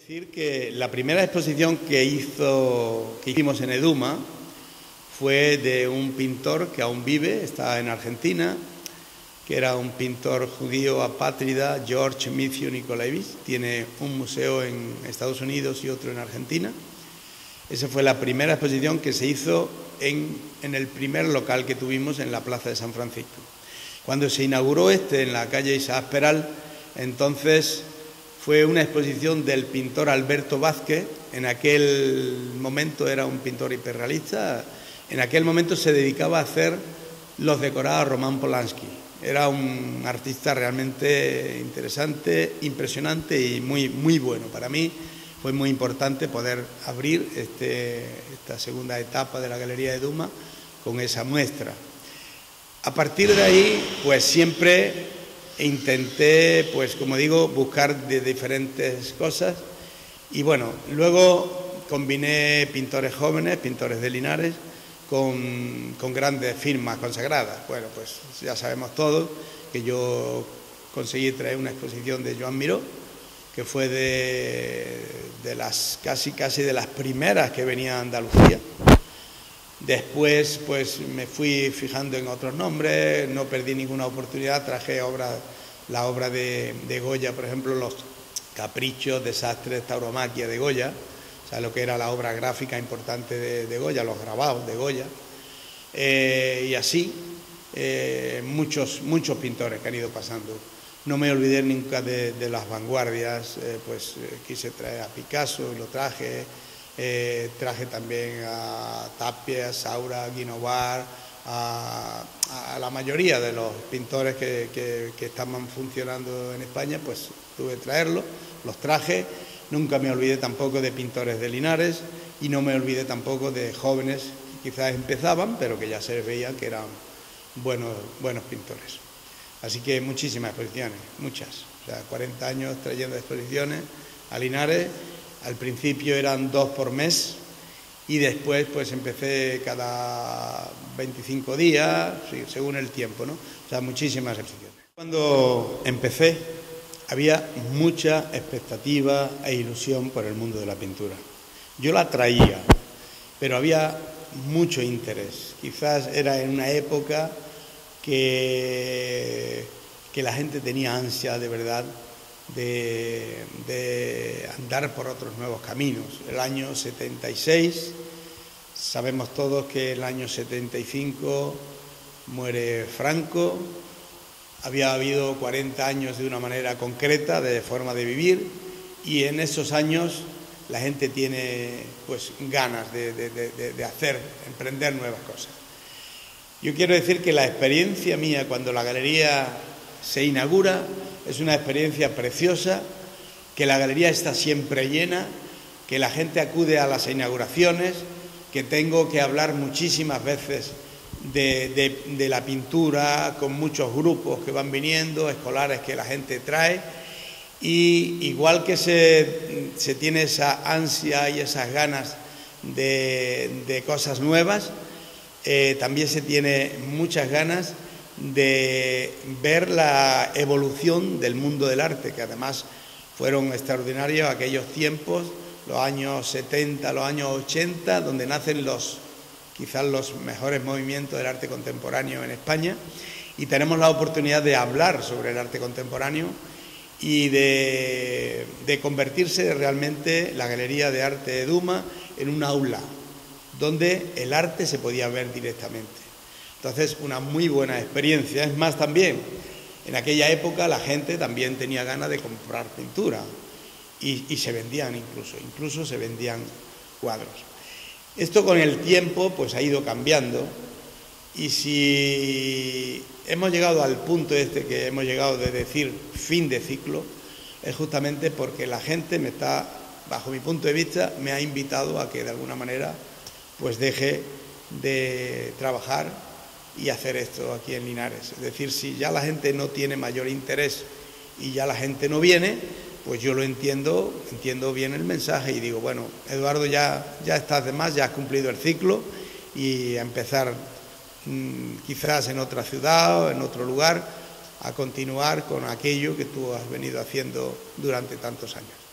Decir que la primera exposición que hicimos en Eduma fue de un pintor que aún vive, está en Argentina, que era un pintor judío apátrida, George Micio Nikolaevich. Tiene un museo en Estados Unidos y otro en Argentina. Esa fue la primera exposición que se hizo en el primer local que tuvimos en la Plaza de San Francisco. Cuando se inauguró en la calle Isaac Peral, entonces fue una exposición del pintor Alberto Vázquez. En aquel momento era un pintor hiperrealista. En aquel momento se dedicaba a hacer los decorados a Roman Polanski. Era un artista realmente interesante, impresionante y muy bueno. Para mí fue muy importante poder abrir esta segunda etapa de la Galería de Eduma con esa muestra. A partir de ahí, pues siempre intenté, pues como digo, buscar de diferentes cosas y bueno, luego combiné pintores jóvenes, pintores de Linares, con grandes firmas consagradas. Bueno, pues ya sabemos todos que yo conseguí traer una exposición de Joan Miró, que fue de las casi de las primeras que venía a Andalucía. Después pues me fui fijando en otros nombres, no perdí ninguna oportunidad, traje la obra de Goya, por ejemplo, los Caprichos, Desastres, Tauromaquia de Goya, o sea, lo que era la obra gráfica importante de Goya, los grabados de Goya, y así muchos pintores que han ido pasando. No me olvidé nunca de las vanguardias, quise traer a Picasso y lo traje. Traje también a Tapia, a Saura, a Guinovar, a la mayoría de los pintores que estaban funcionando en España, pues tuve que traerlos, los traje. Nunca me olvidé tampoco de pintores de Linares y no me olvidé tampoco de jóvenes que quizás empezaban, pero que ya se veían que eran buenos pintores. Así que muchísimas exposiciones, muchas. O sea, 40 años trayendo exposiciones a Linares. Al principio eran 2 por mes y después pues empecé cada 25 días, según el tiempo, ¿no? O sea, muchísimas exposiciones. Cuando empecé había mucha expectativa e ilusión por el mundo de la pintura. Yo la traía, pero había mucho interés. Quizás era en una época que la gente tenía ansia de verdad de andar por otros nuevos caminos. El año 76, sabemos todos que el año 75 muere Franco, había habido 40 años de una manera concreta, de forma de vivir, y en esos años la gente tiene pues ganas de emprender nuevas cosas. Yo quiero decir que la experiencia mía cuando la galería se inaugura es una experiencia preciosa, que la galería está siempre llena, que la gente acude a las inauguraciones, que tengo que hablar muchísimas veces de la pintura con muchos grupos que van viniendo, escolares que la gente trae, y igual que se tiene esa ansia y esas ganas de cosas nuevas, también se tiene muchas ganas de ver la evolución del mundo del arte, que además fueron extraordinarios aquellos tiempos, los años 70, los años 80, donde nacen quizás los mejores movimientos del arte contemporáneo en España, y tenemos la oportunidad de hablar sobre el arte contemporáneo y de convertirse realmente la Galería de Arte de Eduma en un aula donde el arte se podía ver directamente. Entonces, una muy buena experiencia. Es más, también, en aquella época la gente también tenía ganas de comprar pintura y se vendían incluso se vendían cuadros. Esto con el tiempo pues ha ido cambiando, y si hemos llegado al punto que hemos llegado de decir fin de ciclo, es justamente porque la gente bajo mi punto de vista, me ha invitado a que de alguna manera pues deje de trabajar y hacer esto aquí en Linares. Es decir, si ya la gente no tiene mayor interés y ya la gente no viene, pues yo lo entiendo bien el mensaje y digo, bueno, Eduardo, ya estás de más, ya has cumplido el ciclo, y a empezar quizás en otra ciudad o en otro lugar a continuar con aquello que tú has venido haciendo durante tantos años.